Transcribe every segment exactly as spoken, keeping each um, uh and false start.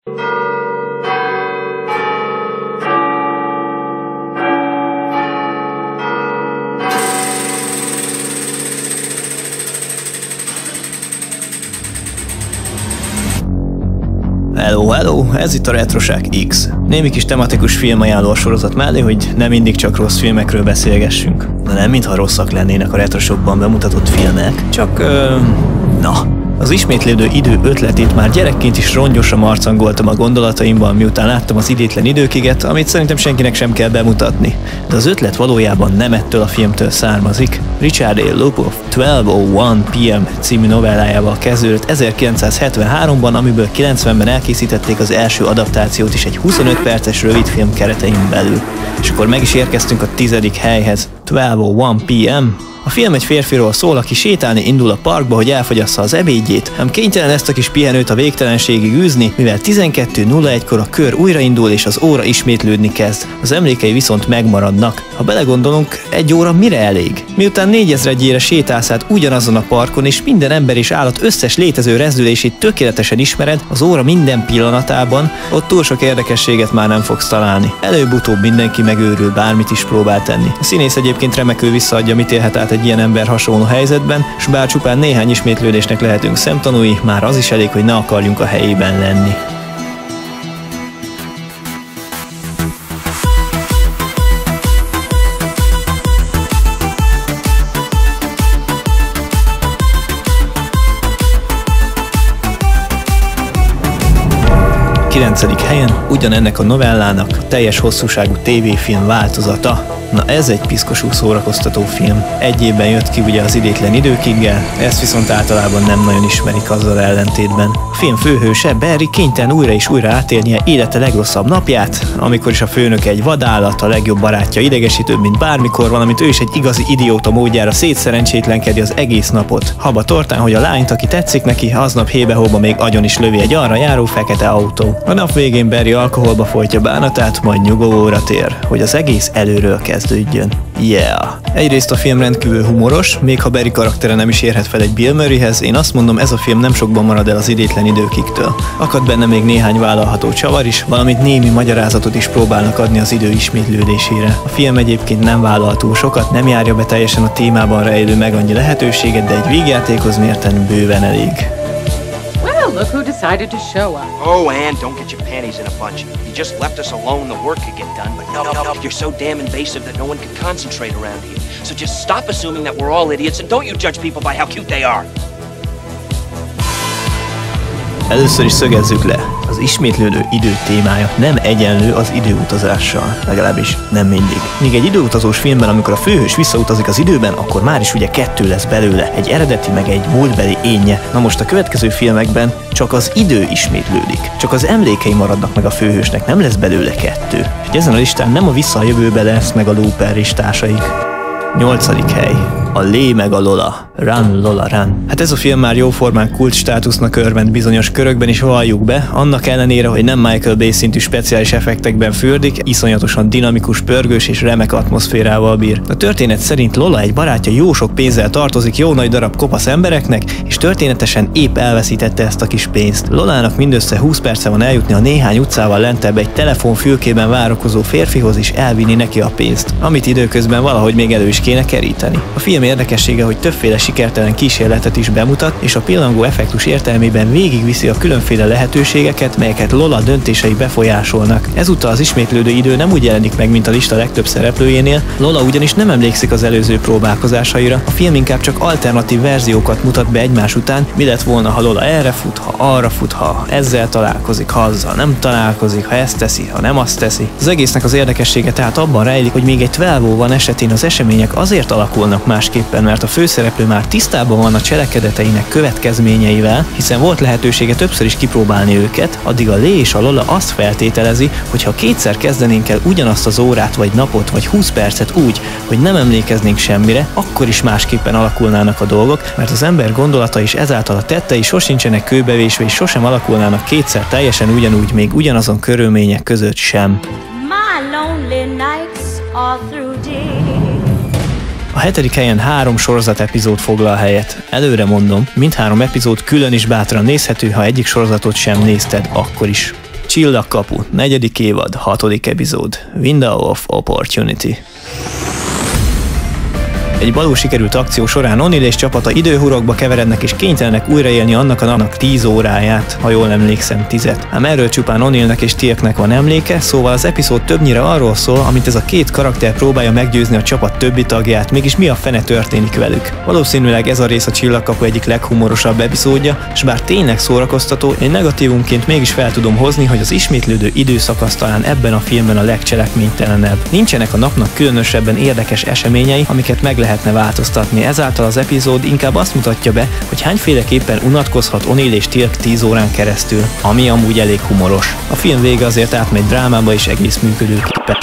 Hello, hello, ez itt a Retroság X. Némi kis tematikus filmajánló a sorozat mellé, hogy nem mindig csak rossz filmekről beszélgessünk. De nem mintha rosszak lennének a Retrosokban bemutatott filmek, csak... Ö, na... Az ismétlődő idő ötletét már gyerekként is rongyosan marcangoltam a gondolataimban, miután láttam az Idétlen időkiget, amit szerintem senkinek sem kell bemutatni. De az ötlet valójában nem ettől a filmtől származik. Richard A. Lupov twelve oh one p m című novellájával kezdődött ezerkilencszázhetvenháromban, amiből kilencvenben elkészítették az első adaptációt is egy huszonöt perces rövidfilm keretein belül. És akkor meg is érkeztünk a tizedik helyhez. twelve oh one p m A film egy férfiról szól, aki sétálni indul a parkba, hogy elfogyassza az ebédjét, ám kénytelen ezt a kis pihenőt a végtelenségig űzni, mivel tizenkettő nulla egykor a kör újraindul és az óra ismétlődni kezd. Az emlékei viszont megmaradnak. Ha belegondolunk, egy óra mire elég? Miután négyezredjére sétálsz át ugyanazon a parkon, és minden ember és állat összes létező rezdülését tökéletesen ismered, az óra minden pillanatában, ott túl sok érdekességet már nem fogsz találni. Előbb-utóbb mindenki megőrül, bármit is próbál tenni. A színész egyébként remekül visszaadja, mit élhet át egy ilyen ember hasonló helyzetben, s bár csupán néhány ismétlődésnek lehetünk szemtanúi, már az is elég, hogy ne akarjunk a helyében lenni. kilencedik helyen ugyanennek a novellának teljes hosszúságú tévéfilm változata. Na ez egy piszkosú szórakoztató film. Egy évben jött ki ugye az Idétlen időkiggel, ezt viszont általában nem nagyon ismerik azzal ellentétben. A film főhőse, Barry, kénytelen újra és újra átélnie élete legrosszabb napját, amikor is a főnök egy vadállat, a legjobb barátja idegesítőbb, mint bármikor, valamint ő is egy igazi idióta módjára szétszerencsétlenkedi az egész napot. Haba tortán, hogy a lányt, aki tetszik neki, aznap hébe-hóba még agyon is lövi egy arra járó fekete autó. A nap végén Barry alkoholba folytja bánatát, majd nyugovóra tér, hogy az egész előről kezdődjön. Yeah! Egyrészt a film rendkívül humoros, még ha Barry karaktere nem is érhet fel egy Bill Murrayhez, én azt mondom, ez a film nem sokban marad el az Idétlen időkiktől. Akad benne még néhány vállalható csavar is, valamint némi magyarázatot is próbálnak adni az idő ismétlődésére. A film egyébként nem vállal túl sokat, nem járja be teljesen a témában rejlő meg annyi lehetőséget, de egy vígjátékhoz mérten bőven elég. Look who decided to show up. Oh, Anne, don't get your panties in a bunch. You just left us alone, the work could get done. But no, no, no, you're so damn invasive that no one can concentrate around here. So just stop assuming that we're all idiots and don't you judge people by how cute they are. Először is szögezzük le, az ismétlődő idő témája nem egyenlő az időutazással, legalábbis nem mindig. Míg egy időutazós filmben, amikor a főhős visszautazik az időben, akkor már is ugye kettő lesz belőle, egy eredeti meg egy múltbeli énje. Na most a következő filmekben csak az idő ismétlődik, csak az emlékei maradnak meg a főhősnek, nem lesz belőle kettő. És ezen a listán nem a Vissza a jövőbe lesz meg a Looper és társaik. Nyolcadik hely. A Lé meg a Lola. Run, Lola, run. Hát ez a film már jóformán kult státusznak örvend bizonyos körökben is, valljuk be, annak ellenére, hogy nem Michael Bay szintű speciális effektekben fürdik, iszonyatosan dinamikus, pörgős és remek atmoszférával bír. A történet szerint Lola egy barátja jó sok pénzzel tartozik jó nagy darab kopasz embereknek, és történetesen épp elveszítette ezt a kis pénzt. Lolának mindössze húsz perce van eljutni a néhány utcával lentebb egy telefonfülkében várakozó férfihoz és elvinni neki a pénzt, amit időközben valahogy még elő is kéne keríteni. A film érdekessége, hogy többféle sikertelen kísérletet is bemutat, és a pillangó effektus értelmében végigviszi a különféle lehetőségeket, melyeket Lola döntései befolyásolnak. Ezúttal az ismétlődő idő nem úgy jelenik meg, mint a lista legtöbb szereplőjénél, Lola ugyanis nem emlékszik az előző próbálkozásaira, a film inkább csak alternatív verziókat mutat be egymás után, mi lett volna, ha Lola erre fut, ha arra fut, ha ezzel találkozik, ha azzal nem találkozik, ha ezt teszi, ha nem azt teszi. Az egésznek az érdekessége tehát abban rejlik, hogy még egy twelve oh one esetén az események azért alakulnak másképpen, mert a főszereplő már tisztában van a cselekedeteinek következményeivel, hiszen volt lehetősége többször is kipróbálni őket, addig a Lé és a Lola azt feltételezi, hogy ha kétszer kezdenénk el ugyanazt az órát, vagy napot, vagy húsz percet úgy, hogy nem emlékeznénk semmire, akkor is másképpen alakulnának a dolgok, mert az ember gondolata és ezáltal a tettei sosincsenek kőbevésve és sosem alakulnának kétszer teljesen ugyanúgy, még ugyanazon körülmények között sem. A hetedik helyen három sorozat epizód foglal helyet. Előre mondom, mindhárom epizód külön is bátran nézhető, ha egyik sorozatot sem nézted, akkor is. Csillagkapu, negyedik évad, hatodik epizód, Window of Opportunity. Egy balul sikerült akció során O'Neill és csapata időhurokba keverednek és kénytelenek újraélni annak a napnak tíz óráját, ha jól emlékszem tizet. Ám erről csupán O'Neillnek és Teal'cnek van emléke, szóval az epizód többnyire arról szól, amint ez a két karakter próbálja meggyőzni a csapat többi tagját, mégis mi a fene történik velük. Valószínűleg ez a rész a Csillagkapu egyik leghumorosabb epizódja, és bár tényleg szórakoztató, én negatívumként mégis fel tudom hozni, hogy az ismétlődő időszakasz talán ebben a filmben a legcselekménytelenebb. Nincsenek a napnak különösebben érdekes eseményei, amiket meg lehetne változtatni, ezáltal az epizód inkább azt mutatja be, hogy hányféleképpen unatkozhat O'Neill és Teal'c tíz órán keresztül, ami amúgy elég humoros. A film vége azért átmegy drámába és egész működőképes.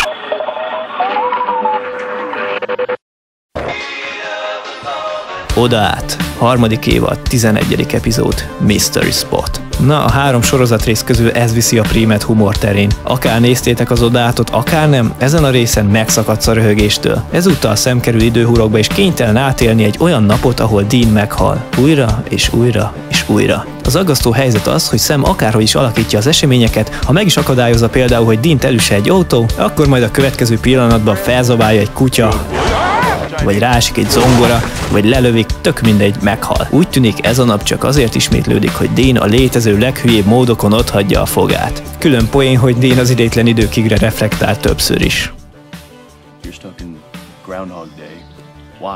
Oda át. Harmadik évad, tizenegyedik epizód, Mystery Spot. Na, a három sorozatrész közül ez viszi a prímet humor terén. Akár néztétek az Odaátot, akár nem, ezen a részen megszakadsz a röhögéstől. Ezúttal szemkerül időhurokba és kénytelen átélni egy olyan napot, ahol Dean meghal. Újra és újra és újra. Az aggasztó helyzet az, hogy Sam akárhogy is alakítja az eseményeket, ha meg is akadályozza például, hogy Deant elüsse egy autó, akkor majd a következő pillanatban felzabálja egy kutya, vagy ráesik egy zongora, vagy lelövik, tök mindegy, meghal. Úgy tűnik, ez a nap csak azért ismétlődik, hogy Dean a létező leghülyébb módokon otthagyja a fogát. Külön poén, hogy Dean az idétlen időkigre reflektál többször is. You're stuck in Groundhog Day. Why?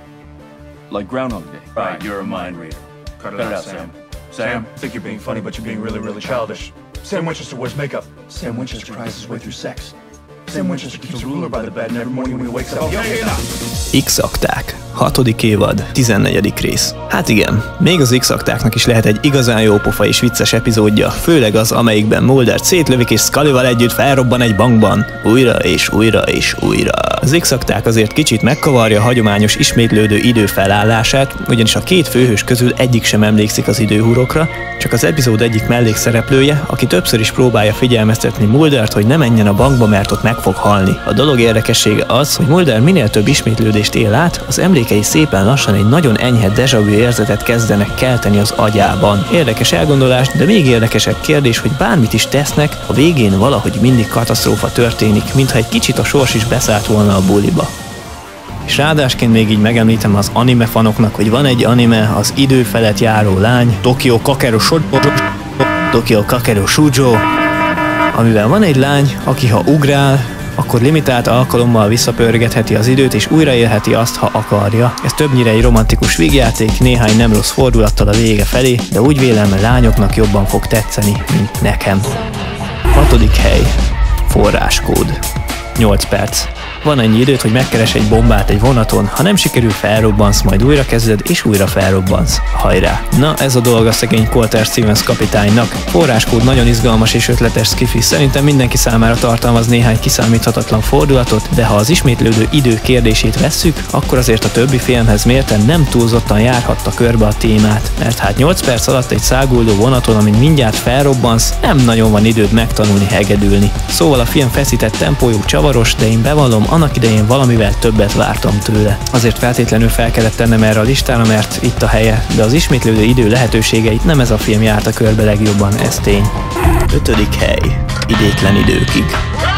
Like Groundhog Day. Right, you're a mind reader. Cut it, Cut it out, Sam. Sam. Sam, I think you're being funny, but you're being really, really childish. Sam Winchester wears makeup. Sam Winchester cries his way through sex. Sam Winchester keeps a ruler by the bed, and every morning when he wakes up, okay, enough. X-akták. Hatodik évad, tizennegyedik rész. Hát igen, még az X-aktáknak is lehet egy igazán jó pofa és vicces epizódja, főleg az, amelyikben Mulder szétlövik és Scullyval együtt felrobban egy bankban. Újra és újra és újra. Az X-akták azért kicsit megkavarja a hagyományos ismétlődő idő felállását, ugyanis a két főhős közül egyik sem emlékszik az időhurokra, csak az epizód egyik mellékszereplője, aki többször is próbálja figyelmeztetni Muldert, hogy ne menjen a bankba, mert ott meg fog halni. A dolog érdekessége az, hogy Mulder minél több ismétlődést él át, az emlékei szépen lassan egy nagyon enyhe déjà vu érzetet kezdenek kelteni az agyában. Érdekes elgondolás, de még érdekesebb kérdés, hogy bármit is tesznek, a végén valahogy mindig katasztrófa történik, mintha egy kicsit a sors is beszállt volna a buliba. És ráadásként még így megemlítem az anime fanoknak, hogy van egy anime, az idő felett járó lány, Tokyo Kakeru Shoujo, Tokyo Kakeru Shoujo, amivel van egy lány, aki ha ugrál, akkor limitált alkalommal visszapörgetheti az időt és újraélheti azt, ha akarja. Ez többnyire egy romantikus vígjáték, néhány nem rossz fordulattal a vége felé, de úgy vélem, a lányoknak jobban fog tetszeni, mint nekem. Hatodik hely. Forráskód. nyolc perc. Van ennyi időt, hogy megkeres egy bombát egy vonaton, ha nem sikerül, felrobbansz, majd újra kezded és újra felrobbansz. Hajrá! Na, ez a dolga szegény Colter Stevens kapitánynak. Forráskód nagyon izgalmas és ötletes sci-fi, szerintem mindenki számára tartalmaz néhány kiszámíthatatlan fordulatot, de ha az ismétlődő idő kérdését vesszük, akkor azért a többi filmhez mérten nem túlzottan járhatta körbe a témát, mert hát nyolc perc alatt egy száguldó vonaton, amin mindjárt felrobbansz, nem nagyon van időd megtanulni hegedülni. Szóval a film feszített tempójú, csavaros, de én bevallom, annak idején valamivel többet vártam tőle. Azért feltétlenül fel kellett tennem erre a listára, mert itt a helye, de az ismétlődő idő lehetőségeit nem ez a film járta körbe legjobban, ez tény. Ötödik hely. Idétlen időkig.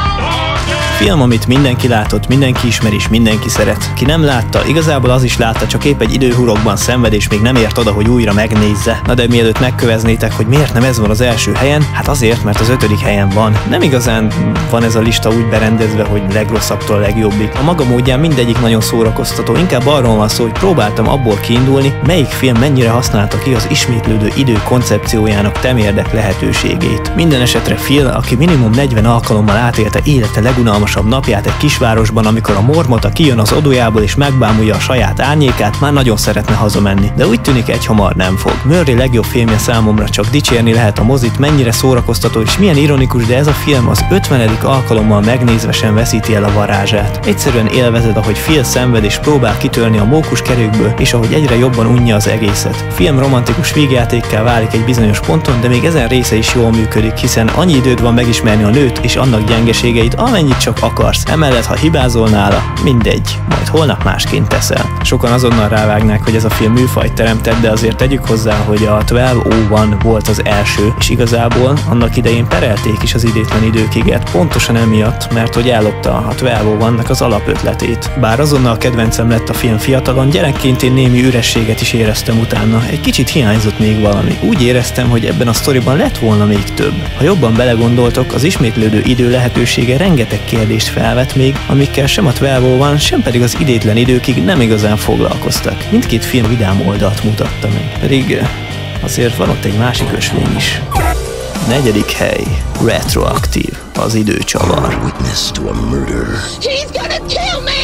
Film, amit mindenki látott, mindenki ismer és mindenki szeret. Ki nem látta, igazából az is látta, csak épp egy időhurokban szenved és még nem ért oda, hogy újra megnézze. Na de mielőtt megköveznétek, hogy miért nem ez van az első helyen, hát azért, mert az ötödik helyen van. Nem igazán van ez a lista úgy berendezve, hogy legrosszabbtól a legjobbik. A maga módján mindegyik nagyon szórakoztató, inkább arról van szó, hogy próbáltam abból kiindulni, melyik film mennyire használta ki az ismétlődő idő koncepciójának temérdek lehetőségét. Minden esetre Phil, aki minimum negyven alkalommal átélte élete legunalmasabb napját egy kisvárosban, amikor a mormota kijön az odójából és megbámulja a saját árnyékát, már nagyon szeretne hazamenni. De úgy tűnik, egyhamar nem fog. Murray legjobb filmje számomra, csak dicsérni lehet a mozit, mennyire szórakoztató és milyen ironikus, de ez a film az ötvenedik alkalommal megnézve sem veszíti el a varázsát. Egyszerűen élvezed, ahogy Phil szenved és próbál kitörni a mókus kerékből, és ahogy egyre jobban unja az egészet. A film romantikus vígjátékkel válik egy bizonyos ponton, de még ezen része is jól működik, hiszen annyi időd van megismerni a nőt és annak gyengeségeit, amennyit csak csak akarsz. Emellett, ha hibázol nála, mindegy, majd holnap másként teszel. Sokan azonnal rávágnák, hogy ez a film műfajt teremtett, de azért tegyük hozzá, hogy a tizenkettő ó egy volt az első, és igazából annak idején perelték is az idétlen időkiget, pontosan emiatt, mert hogy ellopta a tizenkettő ó egynek az alapötletét. Bár azonnal kedvencem lett a film fiatalon, gyerekként én némi ürességet is éreztem utána. Egy kicsit hiányzott még valami. Úgy éreztem, hogy ebben a sztoriban lett volna még több. Ha jobban belegondoltok, az ismétlődő idő lehetősége rengeteg kérdést felvet még, amikkel sem a tizenkettő ó, sem pedig az idétlen időkig nem igazán foglalkoztak. Mindkét film vidám oldalt mutatta meg. Pedig azért van ott egy másik ösvény is. Negyedik hely. Retroaktív. Az időcsavar. Witness to a murder. He's gonna kill me!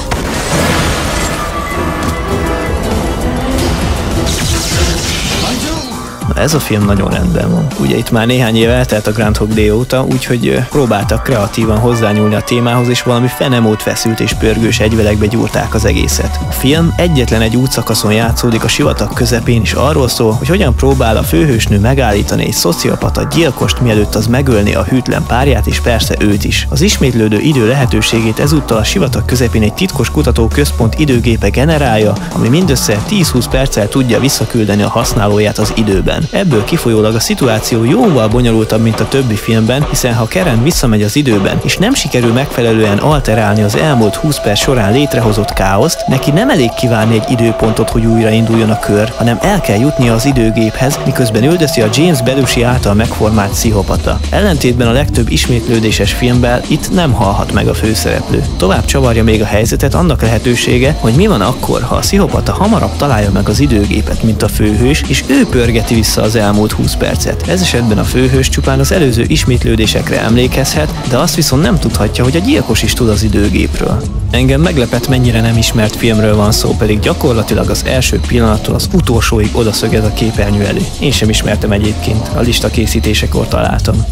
Na ez a film nagyon rendben van. Ugye itt már néhány év eltelt a Groundhog Day óta, úgyhogy próbáltak kreatívan hozzányúlni a témához, és valami fenemót feszült és pörgős egyvelegbe gyúrták az egészet. A film egyetlen egy útszakaszon játszódik a sivatag közepén, és arról szól, hogy hogyan próbál a főhősnő megállítani egy szociopata gyilkost, mielőtt az megölni a hűtlen párját, és persze őt is. Az ismétlődő idő lehetőségét ezúttal a sivatag közepén egy titkos kutatóközpont időgépe generálja, ami mindössze tíz-húsz perccel tudja visszaküldeni a használóját az időben. Ebből kifolyólag a szituáció jóval bonyolultabb, mint a többi filmben, hiszen ha Karen visszamegy az időben, és nem sikerül megfelelően alterálni az elmúlt húsz perc során létrehozott káoszt, neki nem elég kívánni egy időpontot, hogy újrainduljon a kör, hanem el kell jutnia az időgéphez, miközben üldözi a James Belushi által megformált pszichopata. Ellentétben a legtöbb ismétlődéses filmben itt nem halhat meg a főszereplő. Tovább csavarja még a helyzetet annak lehetősége, hogy mi van akkor, ha a pszichopata hamarabb találja meg az időgépet, mint a főhős, és ő pörgeti vissza az elmúlt húsz percet. Ez esetben a főhős csupán az előző ismétlődésekre emlékezhet, de azt viszont nem tudhatja, hogy a gyilkos is tud az időgépről. Engem meglepett, mennyire nem ismert filmről van szó, pedig gyakorlatilag az első pillanattól az utolsóig odaszögez a képernyő elé. Én sem ismertem egyébként, a lista készítésekor találtam.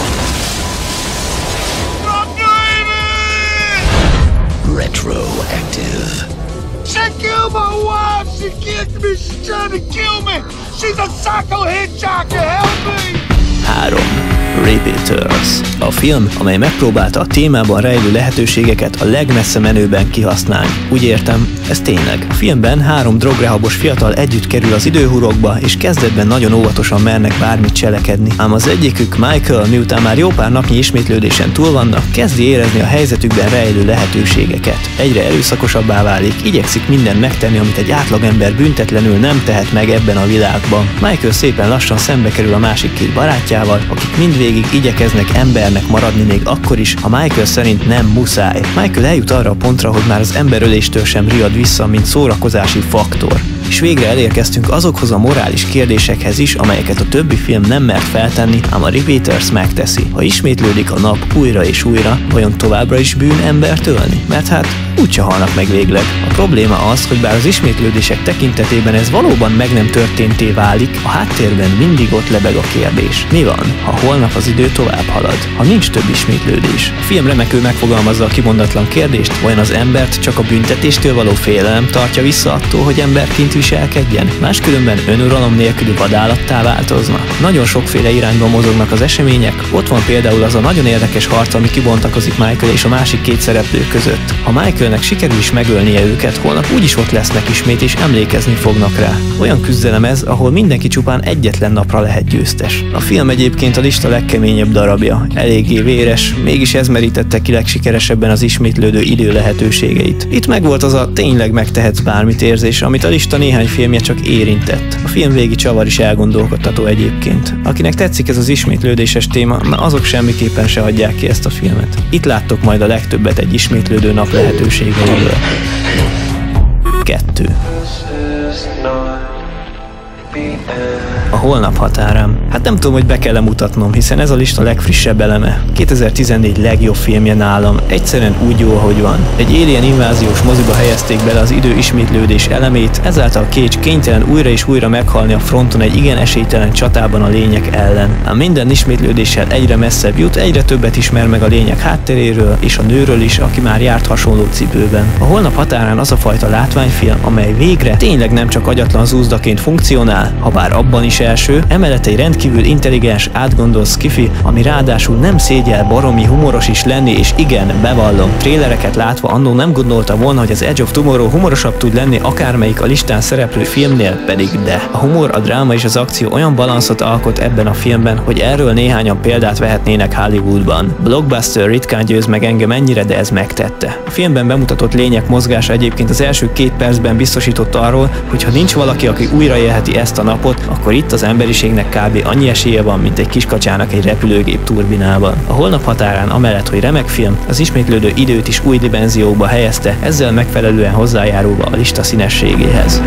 Retroactive. She killed my wife! She kicked me! She's trying to kill me! She's a psycho hitchhiker! Help me! három. Repeaters. A film, amely megpróbálta a témában rejlő lehetőségeket a legmessze menőben kihasználni. Úgy értem, ez tényleg. A filmben három drogrehabos fiatal együtt kerül az időhurokba, és kezdetben nagyon óvatosan mernek bármit cselekedni. Ám az egyikük, Michael, miután már jó pár napnyi ismétlődésen túl vannak, kezdi érezni a helyzetükben rejlő lehetőségeket. Egyre erőszakosabbá válik, igyekszik mindent megtenni, amit egy átlagember büntetlenül nem tehet meg ebben a világban. Michael szépen lassan szembe kerül a másik két barátjával, akik mindvégig igyekeznek embernek maradni még akkor is, ha Michael szerint nem muszáj. Michael eljut arra a pontra, hogy már az emberöléstől sem riad vissza, mint szórakozási faktor. És végre elérkeztünk azokhoz a morális kérdésekhez is, amelyeket a többi film nem mert feltenni, ám a Repeaters megteszi. Ha ismétlődik a nap újra és újra, vajon továbbra is bűn embert ölni? Mert hát úgyse halnak meg végleg. A probléma az, hogy bár az ismétlődések tekintetében ez valóban meg nem történté válik, a háttérben mindig ott lebeg a kérdés. Mi van, ha holnap az idő tovább halad? Ha nincs több ismétlődés? A film remekül megfogalmazza a kimondatlan kérdést, vajon az embert csak a büntetéstől való félelem tartja vissza attól, hogy emberként viselkedjen? Máskülönben önuralom nélküli vadállattá változna. Nagyon sokféle irányban mozognak az események, ott van például az a nagyon érdekes harc, ami kibontakozik Michael és a másik két szereplő között. Ha Michaelnek sikerül is megölnie őket, holnap úgyis ott lesznek ismét és emlékezni fognak rá. Olyan küzdelem ez, ahol mindenki csupán egyetlen napra lehet győztes. A film egyébként a lista legkeményebb darabja. Eléggé véres, mégis ez merítette ki legsikeresebben az ismétlődő idő lehetőségeit. Itt megvolt az a tényleg megtehetsz bármit érzés, amit a lista néhány filmje csak érintett. A film végi csavar is elgondolkodtató egyébként. Akinek tetszik ez az ismétlődéses téma, na azok semmiképpen se hagyják ki ezt a filmet. Itt láttok majd a legtöbbet egy ismétlődő nap lehetőségeiről. kettő. A holnap határán. Hát nem tudom, hogy be kell mutatnom, hiszen ez a lista legfrissebb eleme. kétezer-tizennégy legjobb filmje nálam. Egyszerűen úgy jó, ahogy van. Egy alien inváziós moziba helyezték bele az idő ismétlődés elemét, ezáltal Cage kénytelen újra és újra meghalni a fronton egy igen esélytelen csatában a lények ellen. Ám minden ismétlődéssel egyre messzebb jut, egyre többet ismer meg a lények hátteréről és a nőről is, aki már járt hasonló cipőben. A holnap határán az a fajta látványfilm, amely végre tényleg nem csak agyatlan zúzdaként funkcionál, ha bár abban is első, emellett egy rendkívül rendkívül intelligens, átgondolt skifi, ami ráadásul nem szégyel baromi humoros is lenni, és igen, bevallom, trélereket látva annó nem gondolta volna, hogy az Edge of Tomorrow humorosabb tud lenni akármelyik a listán szereplő filmnél, pedig de. A humor, a dráma és az akció olyan balanszot alkot ebben a filmben, hogy erről néhányan példát vehetnének Hollywoodban. Blockbuster ritkán győz meg engem ennyire, de ez megtette. A filmben bemutatott lények mozgása egyébként az első két percben biztosított arról, hogy ha nincs valaki, aki újraélheti ezt a napot, akkor itt az emberiségnek kb. Annyi esélye van, mint egy kiskacsának egy repülőgép turbinában. A Holnap határán amellett, hogy remek film, az ismétlődő időt is új dimenziókba helyezte, ezzel megfelelően hozzájárulva a lista színességéhez.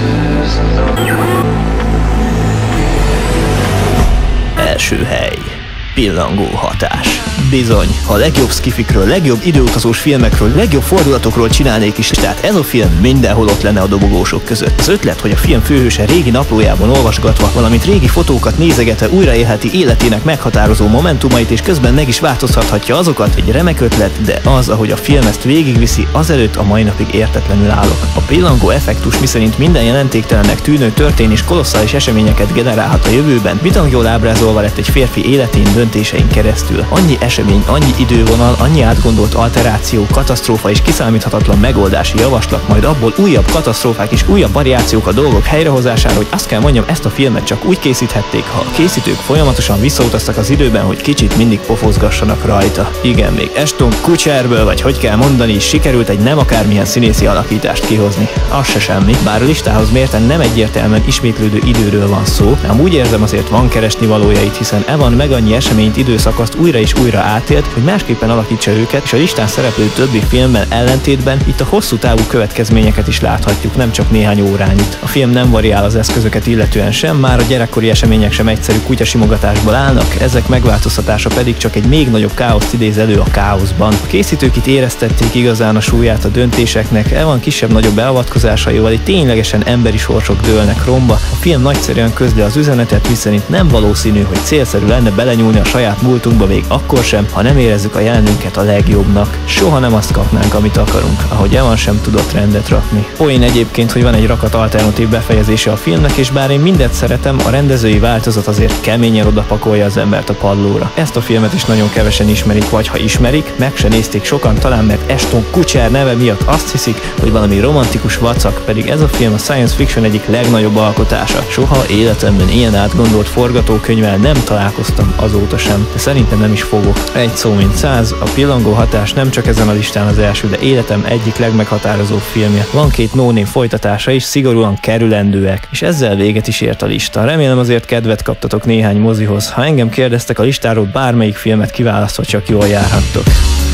Első hely. Pillangó hatás. Bizony, ha a legjobb skifikről, legjobb időutazós filmekről, legjobb fordulatokról csinálnék is, tehát ez a film mindenhol ott lenne a dobogósok között. Az ötlet, hogy a film főhőse régi naplójában olvasgatva, valamint régi fotókat nézegetve újraélheti életének meghatározó momentumait, és közben meg is változtathatja azokat, egy remek ötlet, de az, ahogy a film ezt végigviszi, azelőtt a mai napig értetlenül állok. A pillangó effektus, miszerint minden jelentéktelennek tűnő történés kolosszális eseményeket generálhat a jövőben, bitang jól ábrázolva lett egy férfi életén, döntésein keresztül. Annyi esemény, annyi idővonal, annyi átgondolt alteráció, katasztrófa és kiszámíthatatlan megoldási javaslat, majd abból újabb katasztrófák és újabb variációk a dolgok helyrehozására, hogy azt kell mondjam, ezt a filmet csak úgy készíthették, ha a készítők folyamatosan visszautaztak az időben, hogy kicsit mindig pofozgassanak rajta. Igen, még Ashton Kutcherből, vagy hogy kell mondani, sikerült egy nem akármilyen színészi alakítást kihozni. Az se semmi, bár a listához mérten nem egyértelműen ismétlődő időről van szó, ám úgy érzem, azért van keresni valójait, hiszen Evan meg annyi eseményt, időszakaszt újra és újra átélt, hogy másképpen alakítsa őket, és a listán szereplő többi filmben ellentétben itt a hosszú távú következményeket is láthatjuk, nem csak néhány órányit. A film nem variál az eszközöket illetően sem, már a gyerekkori események sem egyszerű kutyasimogatásból állnak, ezek megváltoztatása pedig csak egy még nagyobb káoszt idéz elő a káoszban. A készítők itt éreztették igazán a súlyát a döntéseknek, Evan kisebb-nagyobb beavatkozásaival itt ténylegesen emberi sorsok dőlnek romba. A film nagyszerűen közli az üzenetet, miszerint nem valószínű, hogy célszerű lenne belenyúlni a saját múltunkba még akkor sem, ha nem érezzük a jelenünket a legjobbnak. Soha nem azt kapnánk, amit akarunk, ahogy Evan sem tudott rendet rakni. Poén egyébként, hogy van egy rakat alternatív befejezése a filmnek, és bár én mindet szeretem, a rendezői változat azért keményen odapakolja az embert a padlóra. Ezt a filmet is nagyon kevesen ismerik, vagy ha ismerik, meg se nézték sokan, talán mert Ashton Kutcher neve miatt azt hiszik, hogy valami romantikus vacak, pedig ez a film a science fiction egyik legnagyobb alkotása. Soha életemben ilyen átgondolt forgatókönyvvel nem találkoztam azóta sem, de szerintem nem is fogok. Egy szó mint száz, a pillangó hatás nem csak ezen a listán az első, de életem egyik legmeghatározóbb filmje. Van két no-name folytatása is, szigorúan kerülendőek, és ezzel véget is ért a lista. Remélem azért kedvet kaptatok néhány mozihoz. Ha engem kérdeztek, a listáról bármelyik filmet kiválasztva csak jól járhattok.